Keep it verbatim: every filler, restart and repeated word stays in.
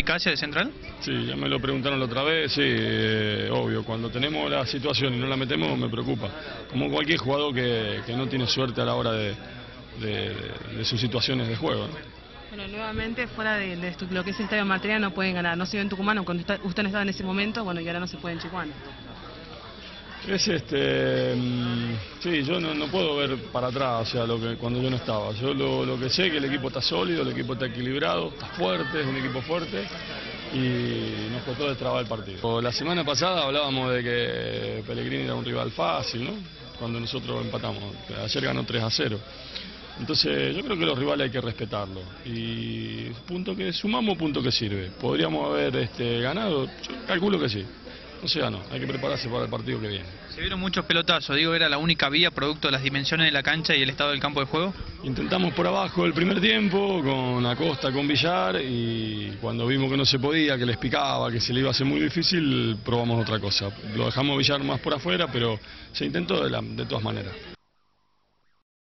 eficacia de Central? Sí, ya me lo preguntaron la otra vez, sí, eh, obvio, cuando tenemos la situación y no la metemos me preocupa. Como cualquier jugador que, que no tiene suerte a la hora de, de, de sus situaciones de juego, ¿no? Bueno, nuevamente fuera de, de lo que es el Estadio Martirena no pueden ganar, no se ve en Tucumán, cuando usted, usted no estaba en ese momento, bueno, y ahora no se puede en Chihuahua. Es este, sí, yo no, no puedo ver para atrás, o sea, lo que cuando yo no estaba. Yo lo, lo que sé es que el equipo está sólido, el equipo está equilibrado, está fuerte, es un equipo fuerte y nos costó destrabar el partido. La semana pasada hablábamos de que Pellegrini era un rival fácil, ¿no? Cuando nosotros empatamos, ayer ganó tres a cero. Entonces yo creo que los rivales hay que respetarlos y punto que sumamos, punto que sirve. ¿Podríamos haber este, ganado? Yo calculo que sí. No se ganó, hay que prepararse para el partido que viene. Se vieron muchos pelotazos, digo, ¿era la única vía producto de las dimensiones de la cancha y el estado del campo de juego? Intentamos por abajo el primer tiempo, con Acosta, con Villar, y cuando vimos que no se podía, que les picaba, que se le iba a hacer muy difícil, probamos otra cosa. Lo dejamos Villar más por afuera, pero se intentó de, la, de todas maneras.